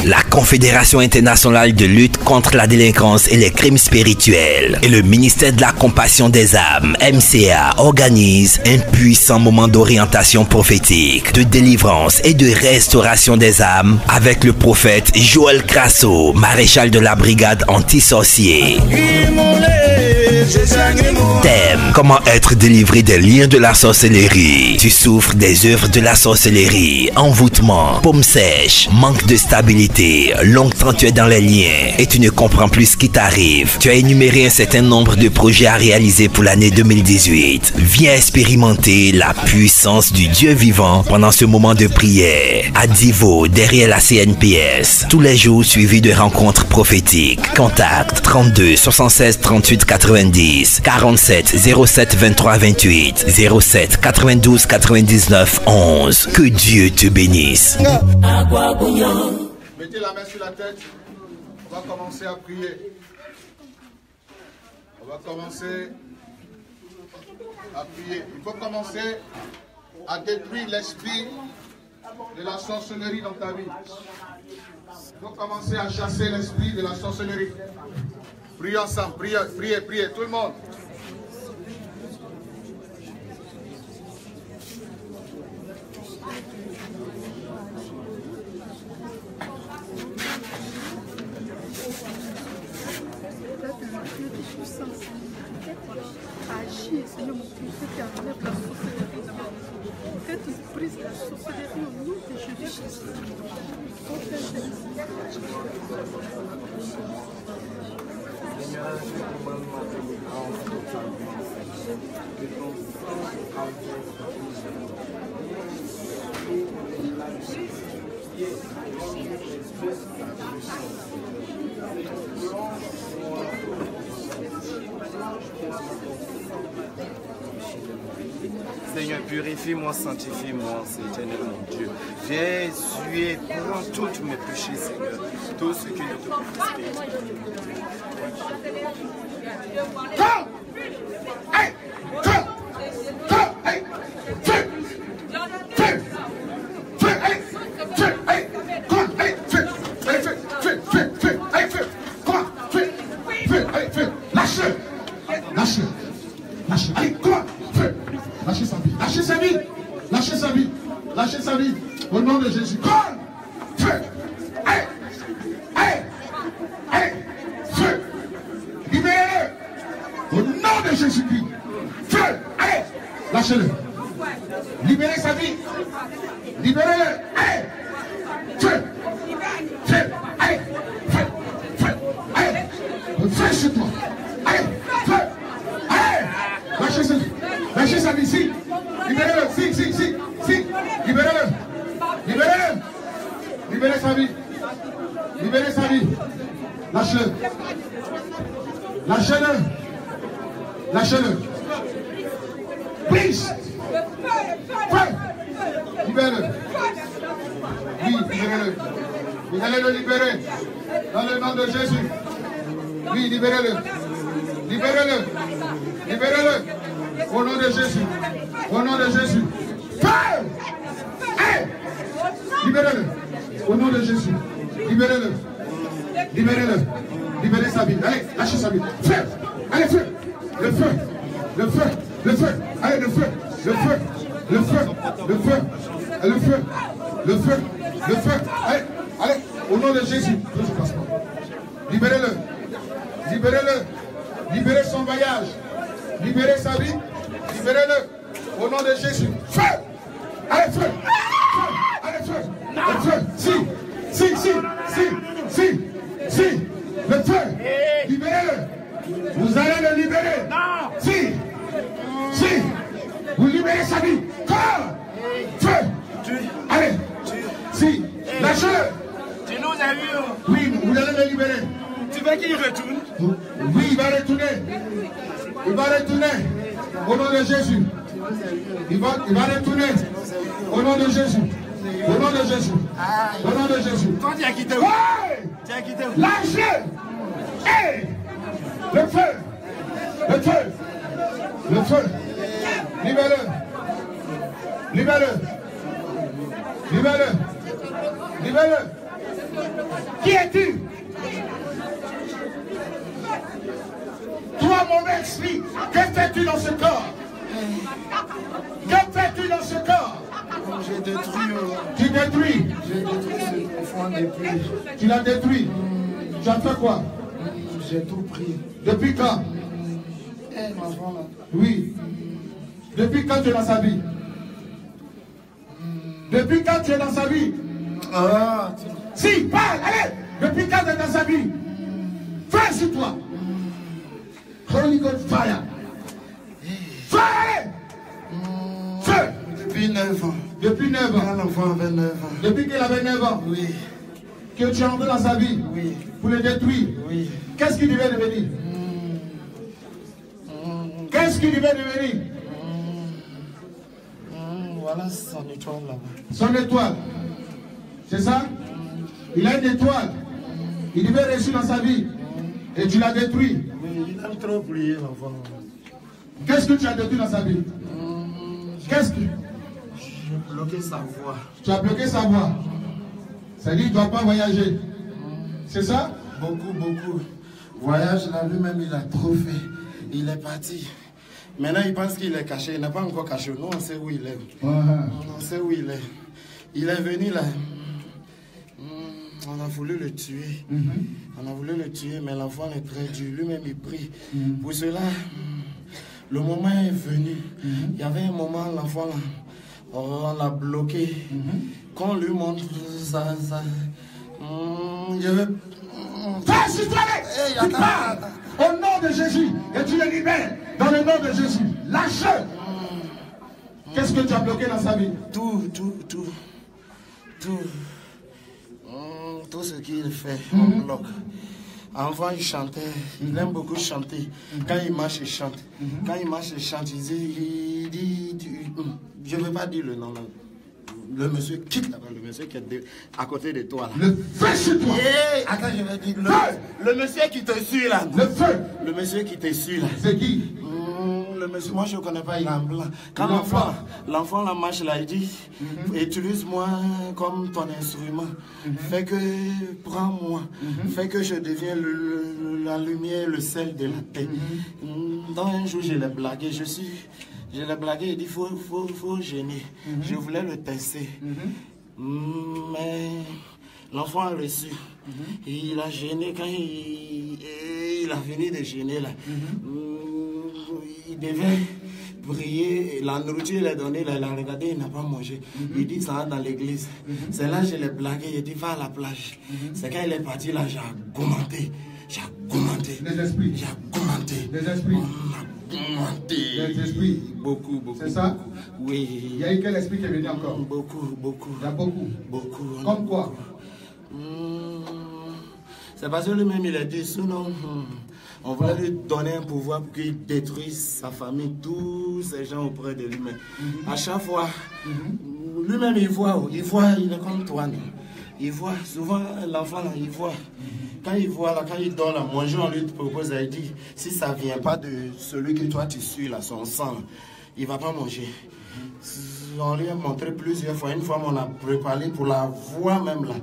la Confédération internationale de lutte contre la délinquance et les crimes spirituels et le ministère de la compassion des âmes, MCA, organise un puissant moment d'orientation prophétique, de délivrance et de restauration des âmes avec le prophète Joël Crasso, maréchal de la brigade anti-sorcier. Thème: comment être délivré des liens de la sorcellerie. Tu souffres des œuvres de la sorcellerie, envoûtement, paume sèche, manque de stabilité, longtemps tu es dans les liens et tu ne comprends plus ce qui t'arrive. Tu as énuméré un certain nombre de projets à réaliser pour l'année 2018. Viens expérimenter la puissance du Dieu vivant pendant ce moment de prière. À Divo, derrière la CNPS, tous les jours suivis de rencontres prophétiques. Contact 32 76 38 90 47 07 23 28 07 92 99 11. Que Dieu te bénisse. Mettez la main sur la tête. On va commencer à prier. On va commencer à prier. Il faut commencer à détruire l'esprit de la sorcellerie dans ta vie. Il faut commencer à chasser l'esprit de la sorcellerie. Priez ensemble, priez, tout le monde. Agis, Seigneur mon Dieu, que tu enlèves la sorcellerie dans ma vie. Que tu brises la sorcellerie au nom de Jésus-Christ. Seigneur, purifie-moi, sanctifie-moi, Éternel mon Dieu. Viens essuyer, prends tous mes péchés, Seigneur. Tout ce qui ne te plaît pas. Lâchez sa vie. Au nom de Jésus. Feu. Feu. Libérez-le. Au nom de Jésus-Christ. Feu. Allez. Lâchez-le. Libérez sa vie. Libérez-le. Feu. Feu. Allez. Feu. Allez. Feu sur toi. Allez. Feu. Allez. Lâchez sa vie. Lâchez sa vie. Si. Libérez-le. Si. Libérez-le. Libérez sa vie. Libérez sa vie. Lâchez-le. Please. Feu. Libérez-le. Oui, libérez-le. Vous allez le libérer. Dans le nom de Jésus. Oui, libérez-le. Au nom de Jésus. Au nom de Jésus. Feu! Hey! Libérez-le. Au nom de Jésus. Libérez-le. Libérez sa vie. Allez, lâchez sa vie. Feu! Allez, feu! Le feu! Allez, le feu! Allez, au nom de Jésus. Libérez-le. Libérez son voyage. Libérez sa vie. Libérez-le. Au nom de Jésus. Feu! Allez, feu! Le feu! Si! Le feu! Libérez-le! Vous allez le libérer! Non! Si! Vous libérez sa vie! Corps! Feu! Allez! Si! Lâchez-le! Tu nous as vus! Oui, vous allez le libérer! Tu veux qu'il retourne? Oui, il va retourner! Au nom de Jésus! Il va retourner au nom de Jésus. Quand tu as quitté où? Lâchez! Hey! Le feu! Libère-le! Qui es-tu? Toi, mauvais esprit, que fais-tu dans ce corps? Que fais-tu dans ce corps? J'ai détruit. Tu détruis. J'ai détruit ce enfant depuis. Tu l'as détruit. Tu as fait quoi? J'ai tout pris. Depuis quand? L'enfant là. Oui. Depuis quand tu es dans sa vie? Depuis quand tu es dans sa vie? Ah, Si, parle, allez. Depuis quand tu es dans sa vie? Fais sur toi. Holy God fire. Feu, allez. Feu. Depuis 9 ans. Depuis 9 ans. L'enfant avait 9 ans. Depuis qu'il avait 9 ans. Oui. Que tu es entré dans sa vie. Oui. Pour le détruire. Oui. Qu'est-ce qu'il devait devenir? Qu'est-ce qu'il devait devenir? Voilà son étoile là-bas. Son étoile. C'est ça? Il a une étoile. Il devait réussir dans sa vie. Et tu l'as détruit. Oui, il aime trop prier l'enfant. Qu'est-ce que tu as détruit dans sa vie? Qu'est-ce que... J'ai bloqué sa voix. Tu as bloqué sa voix. Ça dit qu'il ne doit pas voyager. C'est ça? Beaucoup, beaucoup. Voyage là, lui-même, il a trop fait. Il est parti. Maintenant, il pense qu'il est caché. Il n'est pas encore caché. Nous, on sait où il est. On sait où il est. Il est venu là. On a voulu le tuer. On a voulu le tuer, mais l'enfant est très dur. Lui-même, il prie. Pour cela, le moment est venu. Il y avait un moment, l'enfant là, on l'a bloqué. Quand on lui montre ça, je vais... Fais sur toi, tu parles au nom de Jésus et tu le libères dans le nom de Jésus. Lâche-le. Qu'est-ce que tu as bloqué dans sa vie? Tout ce qu'il fait, on bloque. Enfant, il chantait, il aime beaucoup chanter. Quand il marche, il chante. Quand il marche, il chante, il dit, je ne veux pas dire le nom là. Le monsieur quitte là-bas, le monsieur qui est à côté de toi là. Le feu sur toi. Attends, je vais dire. Le monsieur qui te suit là. Le feu. Le monsieur qui te suit là. C'est qui? Le monsieur, moi je ne connais pas, il est en blanc. Quand l'enfant la marche là, il dit, utilise-moi comme ton instrument. Fais que, prends-moi. Fais que je devienne la lumière, le sel de la terre. Dans un jour, je l'ai blagué, je l'ai blagué, il dit, faut gêner. Je voulais le tester. Mais l'enfant a reçu. Il a gêné quand il a fini de gêner là. Il devait prier, la nourriture il a donné, il a regardé, il n'a pas mangé. Il dit ça dans l'église. C'est là que je l'ai blagué, il dit va à la plage. C'est quand il est parti là, j'ai augmenté. J'ai augmenté. Les esprits. J'ai augmenté. Les esprits. On a augmenté. Les esprits. Beaucoup. C'est ça? Oui. Il y a eu quel esprit qui est venu encore? Beaucoup. Il y a beaucoup. Comme quoi? C'est parce que lui-même il a dit, sinon, on voulait lui donner un pouvoir pour qu'il détruise sa famille, tous ces gens auprès de lui-même. À chaque fois, lui-même il voit, il est comme toi. Non? Il voit, souvent l'enfant là, il voit. Quand il voit là, quand il dort là, mon jour on lui propose, il dit, si ça ne vient pas de celui que toi tu suis là, son sang, là, il ne va pas manger. On lui a montré plusieurs fois. Une fois, on a préparé pour la voix même là.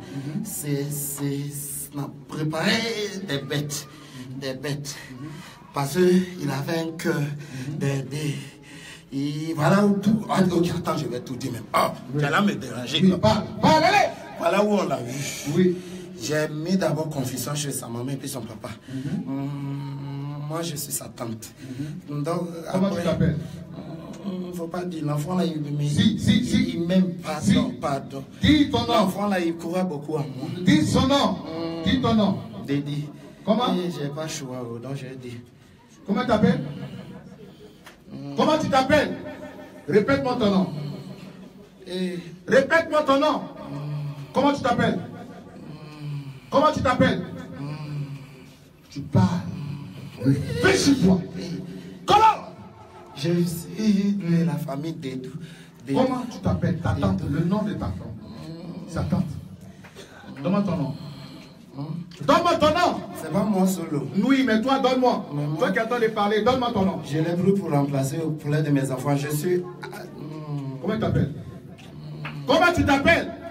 On a préparé des bêtes. Parce qu'il avait un cœur d'aider. Voilà où tout. Attends, je vais tout dire même. Tu vas me déranger. Oui, parle, allez. Voilà où on l'a vu. Oui. J'ai mis d'abord confusion chez sa maman et puis son papa. Moi, je suis sa tante. Donc, comment tu t'appelles? Il ne faut pas dire, l'enfant là, il m'aime. Si. Il m'aime, pardon. Dis ton nom. L'enfant là, il courait beaucoup à moi. Dis son nom. Dis ton nom. Dédi. Comment? J'ai pas choix, donc j'ai dit. Comment tu t'appelles? Comment tu t'appelles? Répète-moi ton nom. Répète-moi ton nom. Comment tu t'appelles? Comment tu t'appelles? Tu parles. Fais sur toi. Comment? Je suis de la famille Dédou. Comment tu t'appelles? Ta tante, le nom de ta tante. Sa tante. Donne-moi ton nom. Donne-moi ton nom. C'est pas moi solo. Oui, mais toi, donne-moi. Toi qui attends de parler, donne-moi ton nom. Je l'ai pris pour remplacer auprès de mes enfants. Je suis... Comment tu t'appelles? Comment tu t'appelles?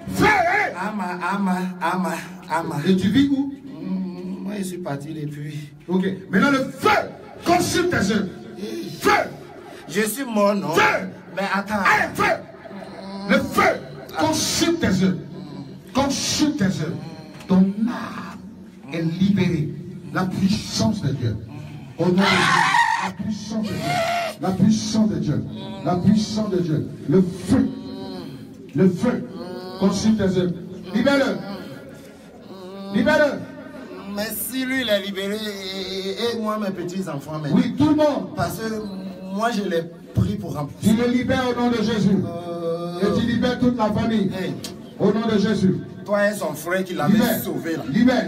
Feu, hein? Ama. Et tu vis où? Moi, je suis parti depuis. Ok. Maintenant, le feu consume tes œuvres. Feu! Je suis mort, non? Feu! Mais attends. Allez, feu! Le feu consume tes œuvres. Consume tes œuvres. Ton âme est libérée. La puissance de Dieu. Au nom de Dieu. La puissance de Dieu. La puissance de Dieu. La puissance de Dieu. Le feu. Le feu consume tes œuvres. Libère-le. Libère-le. Mais si lui, il est libéré, et moi, mes petits-enfants, oui, tout le monde. Parce que moi, je l'ai pris pour remplir. Tu le libères au nom de Jésus. Et tu libères toute la famille. Hey. Au nom de Jésus. Toi et son frère qui l'avait sauvé là. Libère.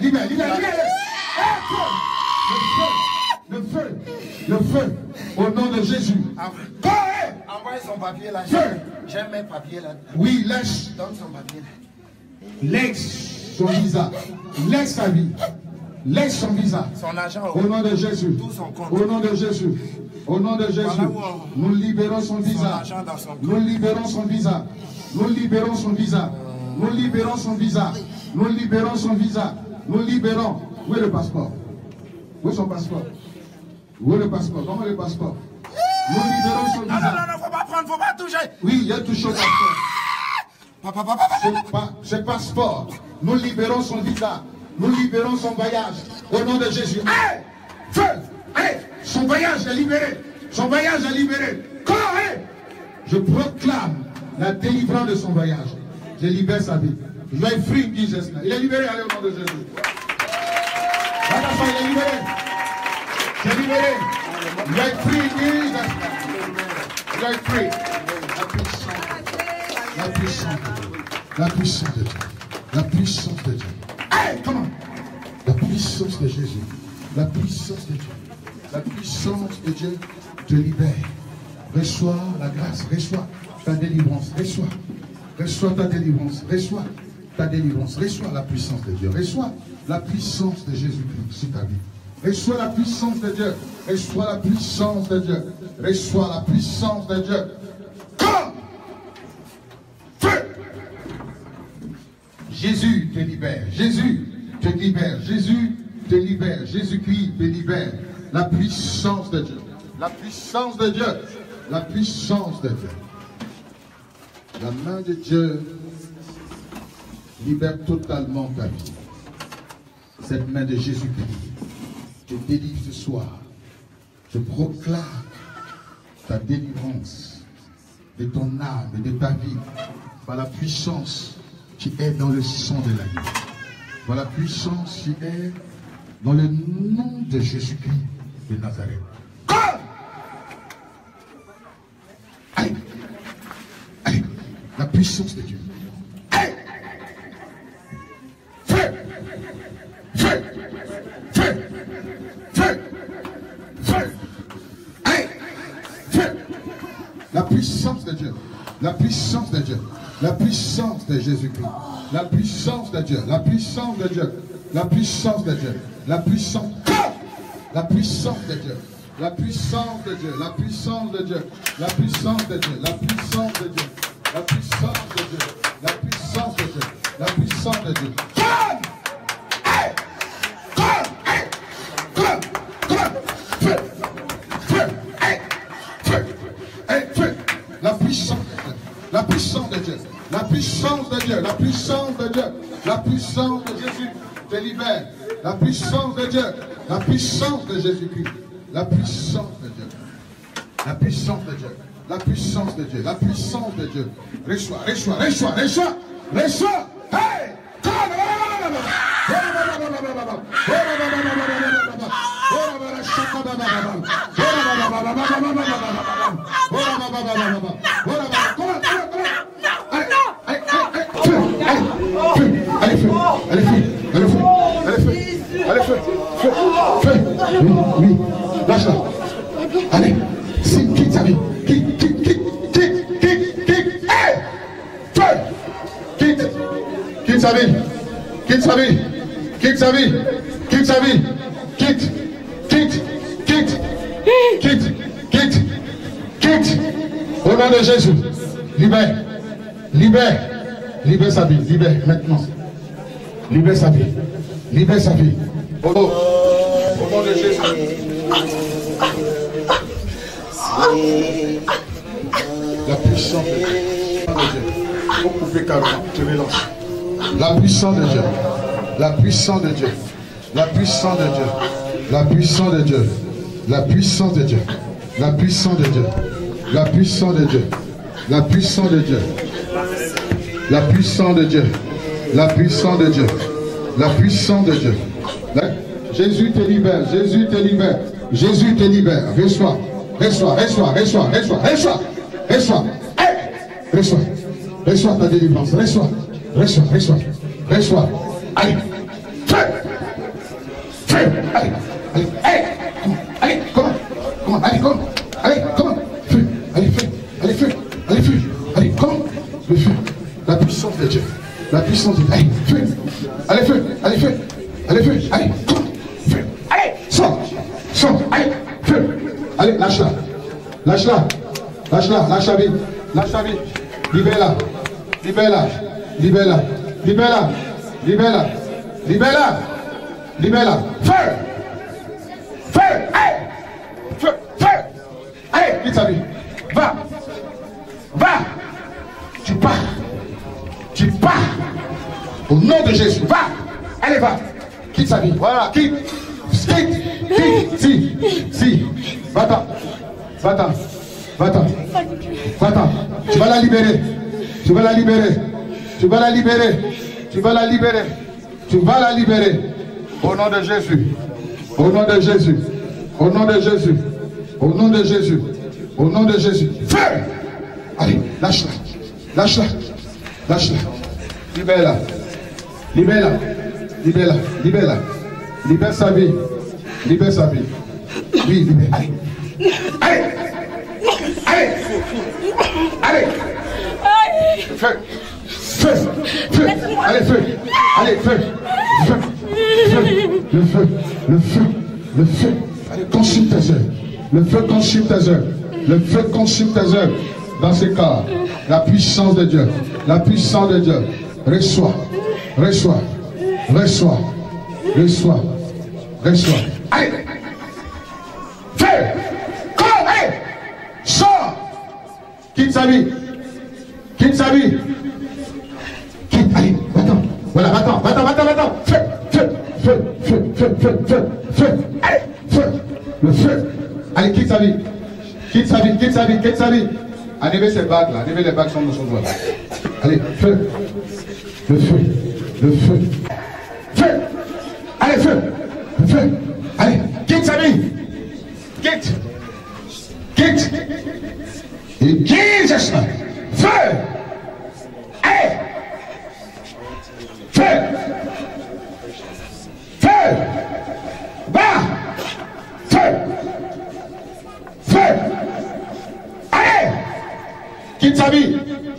Le feu. Au nom de Jésus. Envoie son papier là. J'aime mes papiers là. Oui, laisse. Donne son papier là. Laisse son visa. Laisse sa vie. Laisse son visa. Son argent. Au nom de Jésus. Tout son compte. Au nom de Jésus. Au nom de Jésus. Voilà nous libérons son visa. Nous libérons son visa. Nous libérons son visa. Nous libérons son visa. Nous libérons son visa. Nous libérons. Où est le passeport? Où est son passeport? Où est le passeport? Comment est le passeport? Nous libérons son visa. Non, faut pas prendre, faut pas toucher. Oui, il a touché au passeport. Ce passeport. Nous libérons son visa. Nous libérons son voyage. Au nom de Jésus. Hey! Feu! Hey! Son voyage est libéré. Son voyage est libéré. Hey! Je proclame la délivrance de son voyage. Je libère sa vie. Je vais free Jesus. Il est libéré. Allez au nom de Jésus. Il est libéré. C'est libéré. You are free, Jesus. You are free. La puissance. La puissance de Dieu. La puissance de Dieu. Hey, comment? La puissance de Jésus. La puissance de Dieu. La puissance de Dieu te libère. Reçois la grâce. Reçois ta délivrance. Reçois. Reçois ta délivrance. Reçois ta délivrance. Reçois la puissance de Dieu. Reçois la puissance de Jésus-Christ sur ta vie. Reçois la puissance de Dieu. Reçois la puissance de Dieu. Reçois la puissance de Dieu. Comme feu. Jésus te libère. Jésus te libère. Jésus te libère. Jésus-Christ te libère. La puissance de Dieu. La puissance de Dieu. La puissance de Dieu. La main de Dieu libère totalement ta vie. Cette main de Jésus-Christ te délivre ce soir. Je proclame ta délivrance de ton âme et de ta vie par la puissance qui est dans le sang de l'agneau. Par la puissance qui est dans le nom de Jésus-Christ de Nazareth. Allez, allez, la puissance de Dieu. Allez, feu, feu, feu, feu, feu, allez, feu. La puissance de Dieu, la puissance de Dieu, la puissance de Jésus-Christ, la puissance de Dieu, la puissance de Dieu, la puissance de Dieu, la puissance, la puissance de Dieu. La puissance de Dieu, la puissance de Dieu, la puissance de Dieu, la puissance de Dieu, la puissance de Dieu, la puissance de Dieu, la puissance de Dieu. Feu, feu, feu, feu, la puissance de Dieu, la puissance de Dieu, la puissance de Dieu, la puissance de Jésus te libère, la puissance de Dieu, la puissance de Jésus-Christ. La puissance de Dieu. La puissance de Dieu. La puissance de Dieu. La puissance de Dieu. Reçois, reçois, reçois, reçois, reçois. Hey! Allez, feu, allez, feu, allez, feu, allez, feu, allez, feu, feu, feu, oui, oui. Lâche-la. Allez. Si, quitte sa vie. Quitte. Hey! Feu! Quitte sa vie. Quitte sa vie. Quitte sa vie. Quitte sa vie. Quitte. Au nom de Jésus. Libère. Libère. libère sa vie, libère maintenant. Libère sa vie, libère sa vie. Au nom de Jésus. La puissance de Dieu. Faut couper carrément, tu relances. La puissance de Dieu. La puissance de Dieu. La puissance de Dieu. La puissance de Dieu. La puissance de Dieu. La puissance de Dieu. La puissance de Dieu. La puissance de Dieu. La puissance de Dieu. La puissance de Dieu. La puissance de Dieu. Jésus te libère. Jésus te libère. Jésus te libère. Reçois. Reçois. Reçois. Reçois. Reçois. Reçois. Reçois. Reçois. Reçois ta délivrance. Reçois. Reçois. Reçois. Reçois. Allez. Feu. Feu. Allez. Allez. Allez. Comment? Comment? Allez. Comment? Allez. Comment? Feu. Allez. Feu. Allez. Feu. Allez. Feu. Allez. Comment? Le feu. La puissance de Dieu. La puissance de Dieu. Allez. Feu. Allez. Feu. Allez. Feu. Allez. Feu. Allez. Comment? Feu. Allez. Sors. Sors. Allez. Feu. Allez. Lâche-la. Lâche-la. Lâche-la. Lâche la vie. Lâche la vie. Libère-la. Libère-la. Libère-la. Libère-la. Libère-la. Libère-la. Libère-la. Feu. Feu. Allez. Feu. Feu. Allez. Quitte sa vie. Va. Va. Tu pars. Tu pars. Au nom de Jésus. Va. Allez, va. Quitte sa vie. Voilà. Quitte. Quitte. Quitte. Si. Va-t'en. Va-t'en. Va-t'en. Va-t'en. Tu vas la libérer. Tu vas la libérer. Tu vas la libérer. Tu vas la libérer. Tu vas la libérer. Au nom de Jésus. Au nom de Jésus. Au nom de Jésus. Au nom de Jésus. Au nom de Jésus. Feu. Allez, lâche-la. Lâche-la. Lâche-la. Libère-la. Libère-la. Libère-la. Libère-la. Libère sa vie. Libère sa vie. Oui, libère. Allez. Allez. Allez. Allez. Feu. Feu. Feu. Allez, feu. Allez, feu. Feu. Feu. Le feu. Le feu. Le feu. Allez, consume tes œuvres. Le feu consume tes œuvres. Le feu consume tes œuvres. Dans ces cas, la puissance de Dieu. La puissance de Dieu. Reçois. Reçois. Reçois. Reçois. Reçois. Allez. Feu. Cours. Allez. Sors. Quitte sa vie. Quitte sa vie. Quitte. Allez. Va-t'en. Voilà. Va-t'en. Va-t'en. Va-t'en. Va-t'en. Feu. Feu. Feu. Feu. Feu. Feu. Feu. Feu. Allez. Feu. Le feu. Allez. Quitte sa vie. Quitte sa vie. Quitte sa vie. Quitte sa vie. Enlevez ces bagues là. Enlevez les bagues sont dans son doigt. Allez. Feu. Le feu. Le feu. Feu. Allez. Feu. Le feu. Allez. Quitte sa vie. Quitte. Quitte. In Jesus' name. Feu. Allez. Feu. Feu. Bas. Feu. Feu. Allez. Quitte sa vie.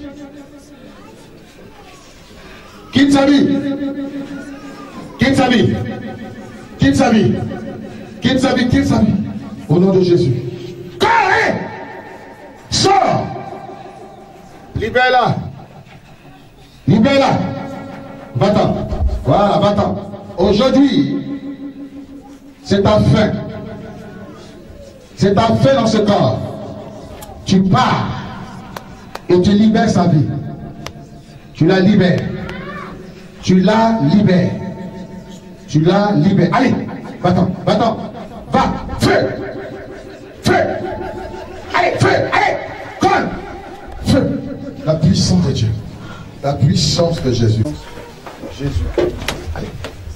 Quitte sa vie. Quitte sa vie. Quitte sa vie. Quitte sa vie. Quitte sa vie. Au nom de Jésus. Allez. Sors. Libère-la. Libère-la. Va-t'en. Voilà, va-t'en. Aujourd'hui, c'est ta fin. C'est ta fin dans ce corps. Tu pars et tu libères sa vie. Tu la libères. Tu la libères. Tu la libères. Allez, va-t'en, va-t'en. Va, feu. Feu. Allez, feu, allez. Colle. Feu. La puissance de Dieu. La puissance de Jésus. Jésus. Allez.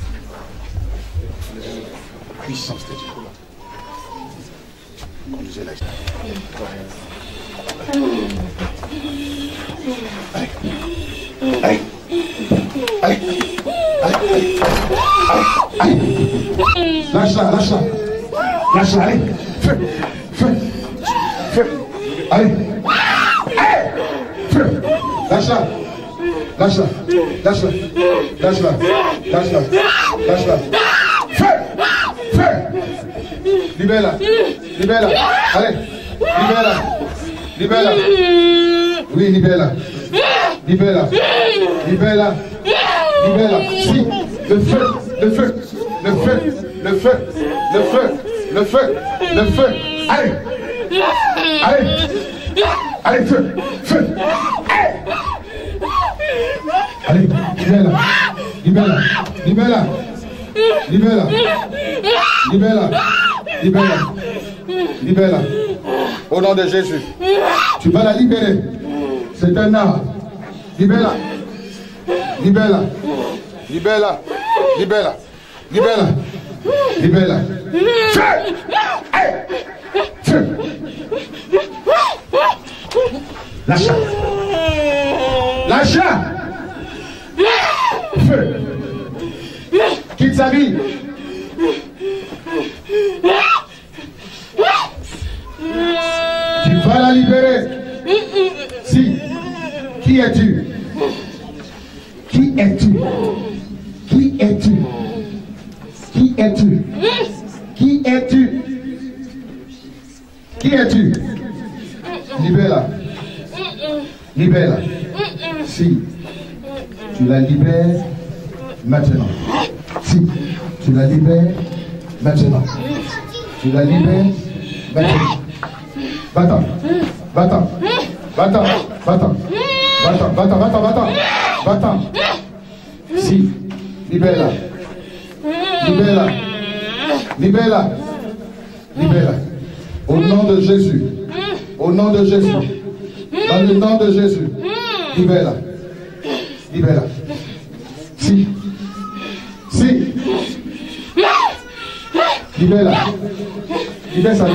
Puissance de Dieu. Conduisez-la. Allez. Allez. Allez. Allez. Allez. Allez. Lâche-la, lâche-la. Lâche-la, allez. Feu. Feu. Feu. Allez. Allez. Feu. Lâche-la. Lâche-la. Lâche-la. Lâche-la. Lâche-la. Lâche-la. Feu. Feu. Libère-la. Libère-la. Allez. Libère-la. Libère-la. Oui, libère-la. Libère-la. Libère-la. Libère-la. Si. Le feu. Le feu. Le feu. Le feu. Le feu. Le feu. Le feu. Allez. Allez. Allez, feu. Feu. Allez. Libère-la. Libère-la. Libère-la. Libère-la. Libère-la. Libère-la. Libère-la. Au nom de Jésus. Tu vas la libérer. C'est un arbre. Libère-la. Libère-la. Libère-la. Libère-la. Libère-la. Libère-la. Feu! Hey! Feu! Lâche-la. Lâche-la. Feu! Quitte sa vie. Tu vas la libérer. Si. Qui es-tu? Qui es-tu? Qui es-tu? Qui es-tu? Qui es-tu? Qui es-tu? Libère-la. Libère-la. Si. Tu la libères maintenant. Si. Tu la libères maintenant. Tu la libères maintenant. Va-t'en. Va-t'en. Va-t'en. Va-t'en. Va-t'en. Va-t'en. Va-t'en. Va-t'en. Va-t'en. Si. Libère-la. Libère-la. Libère-la. Libère-la. Au nom de Jésus. Au nom de Jésus. Dans le nom de Jésus. Libère-la. Libère-la. Si. Si. Libère-la. Libère sa vie.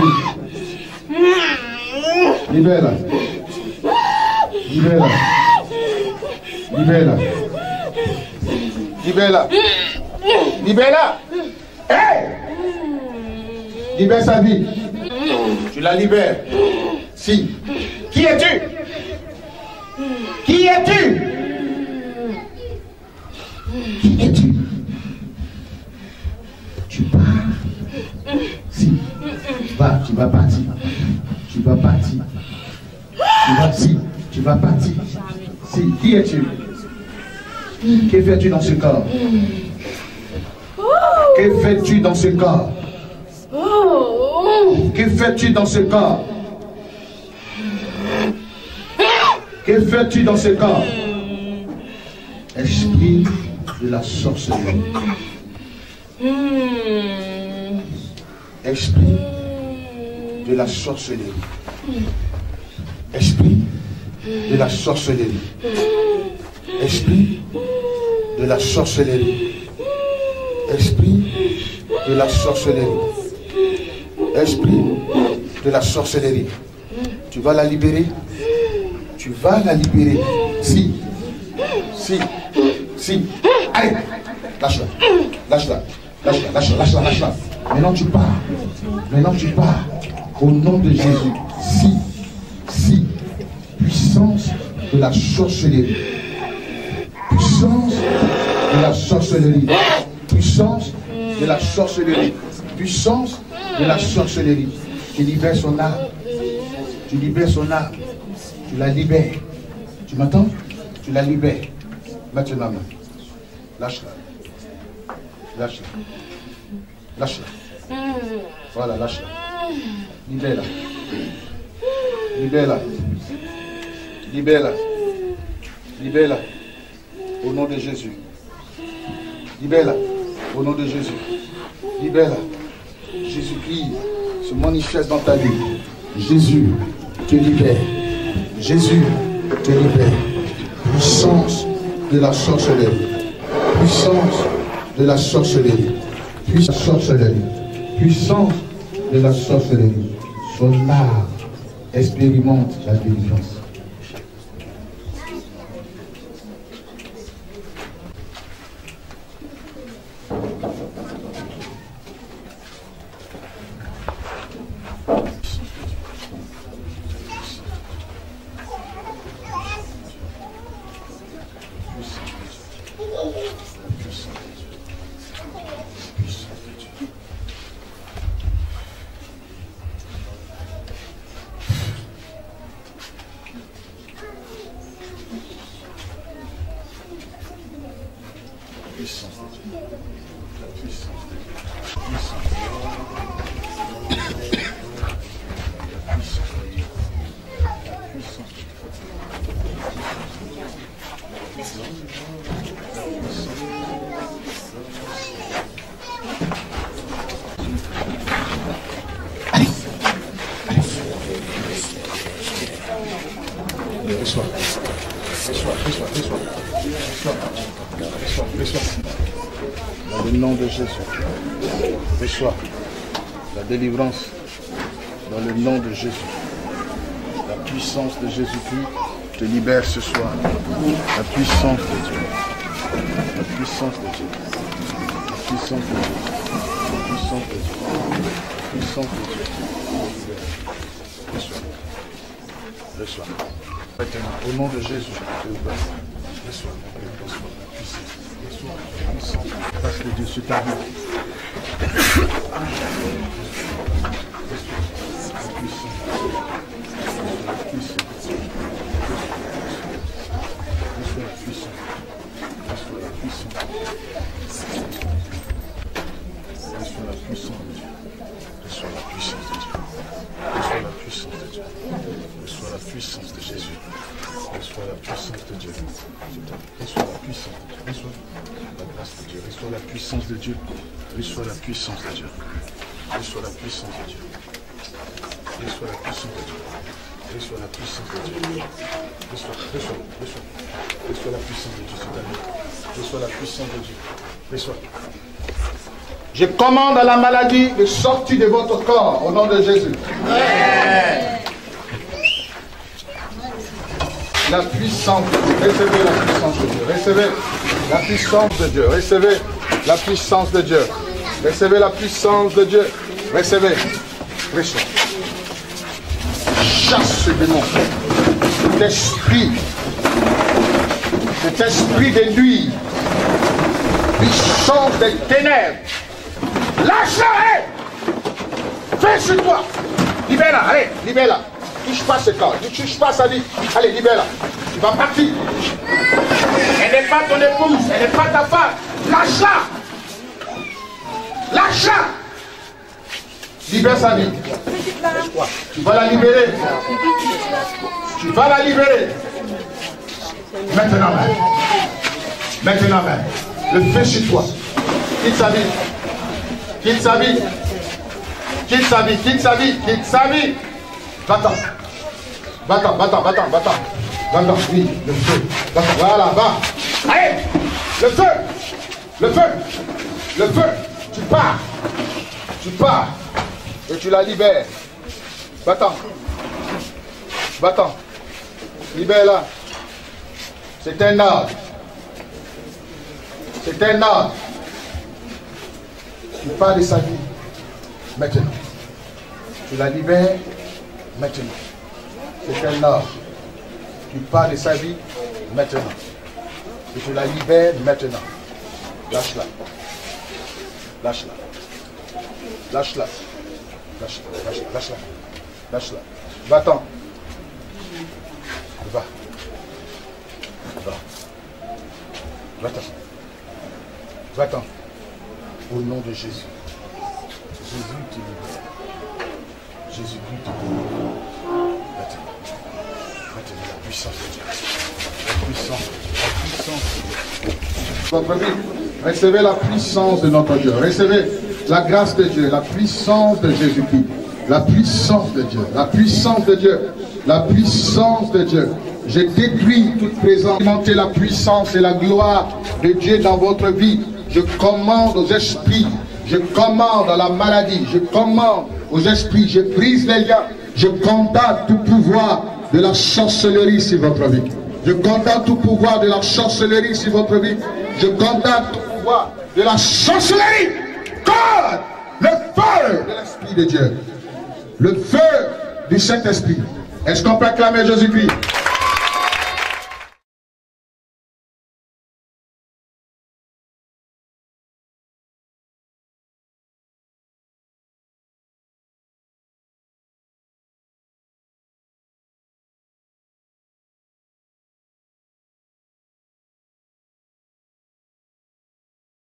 Libère-la. Libère-la. Libère-la. Libère-la. Libère-la. Hey! Libère sa vie. Tu la libères. Si. Qui es-tu? Qui es-tu? Qui es-tu? Tu pars. Si. Va, tu vas partir. Tu vas partir. Tu vas, si. Tu vas partir. Si. Qui es-tu? Que fais-tu dans ce corps? Que fais-tu dans ce corps? Que fais-tu dans ce corps? Que fais-tu dans ce corps? Esprit de la sorcellerie. Esprit de la sorcellerie. Esprit de la sorcellerie. Esprit de la sorcellerie. Esprit de la sorcellerie. Esprit de la sorcellerie. Tu vas la libérer. Tu vas la libérer. Si. Si. Si. Allez. Lâche-la. Lâche-la. Lâche-la. Lâche-la. Lâche-la. Lâche-la. Maintenant tu pars. Maintenant tu pars. Au nom de Jésus. Si. Si. Puissance de la sorcellerie. Puissance de la sorcellerie. Puissance de la sorcellerie. Puissance de la sorcellerie. Tu libères son âme. Tu libères son âme. Tu la libères. Tu m'entends? Tu la libères. Maintenant. Lâche-la. Lâche-la. Lâche-la. Voilà, lâche-la. Libère-la. Libère-la. Libère-la. Libère-la. Au nom de Jésus. Libère-la. Au nom de Jésus. Libère-la. Jésus-Christ se manifeste dans ta vie. Jésus te libère. Jésus te libère. Puissance de la sorcellerie. Puissance de la sorcellerie. Puissance de la sorcellerie. Puissance de la sorcellerie. Son art expérimente la délivrance. Dans le nom de Jésus, reçois la délivrance. Dans le nom de Jésus, la puissance de Jésus-Christ te libère ce soir. La puissance de Dieu. La puissance de Dieu. La puissance de Dieu. La puissance de Dieu. La puissance de Dieu. Reçois. Reçois. Maintenant, au nom de Jésus, je vous prie. Reçois. Reçois la puissance. Reçois la puissance. Parce que Dieu sur ta vie. Puissance de Jésus. Reçois la puissance de Dieu. Reçois la puissance de Dieu. Reçois la grâce de Dieu. Reçois la puissance de Dieu. Reçois la puissance de Dieu. Reçois la puissance de Dieu. Reçois la puissance de Dieu. Reçois la puissance de Dieu. Reçois la puissance de Dieu sur ta vie. Reçois la puissance de Dieu. Reçois. Je commande à la maladie de sortir de votre corps au nom de Jésus. Amen. La puissance de Dieu, recevez la puissance de Dieu, recevez la puissance de Dieu, recevez la puissance de Dieu, recevez la puissance de Dieu, recevez, reçois. Chasse ce démon, cet esprit de nuit, puissance des ténèbres, lâche-la, fais sur toi, libère-la, allez, libère-la. Touche pas ce corps, ne touche pas sa vie. Allez, libère-la. Tu vas partir. Elle n'est pas ton épouse, elle n'est pas ta femme. Lâche-la. Lâche-la. Libère sa vie. Tu vas la libérer. Tu vas la libérer. Maintenant même. Maintenant même. Le feu sur toi. Quitte sa vie. Quitte sa vie. Quitte sa vie. Quitte sa vie. Quitte sa vie. Va-t'en. Va-t'en, va-t'en, va-t'en, va-t'en. Va-t'en, oui, le feu. Va-t'en, voilà, va. Allez, le feu. Le feu. Le feu. Tu pars. Tu pars. Et tu la libères. Va-t'en. Va-t'en. Libère-la. C'est un ordre. C'est un ordre. Tu pars de sa vie. Maintenant. Tu la libères. Maintenant. C'est un ordre. Tu pars de sa vie maintenant. Et tu la libères maintenant. Lâche-la. Lâche-la. Lâche-la. Lâche-la. Lâche-la. Lâche-la. Lâche-la. Va-t'en. Va. Va. Va-t'en. Va-t'en. Au nom de Jésus. Jésus te libère. Jésus-Christ te libère. Maintenant, la puissance de Dieu. La puissance. La puissance. Votre vie, recevez la puissance de notre Dieu. Recevez la grâce de Dieu, la puissance de Jésus-Christ. La puissance de Dieu. La puissance de Dieu. La puissance de Dieu. Je détruis toute présence. Montez la puissance et la gloire de Dieu dans votre vie. Je commande aux esprits. Je commande à la maladie. Je commande aux esprits. Je brise les liens. Je condamne tout pouvoir de la sorcellerie sur votre vie. Je condamne tout pouvoir de la sorcellerie sur votre vie. Je condamne tout pouvoir de la sorcellerie. God, le feu de l'Esprit de Dieu. Le feu du Saint-Esprit. Est-ce qu'on peut acclamer Jésus-Christ?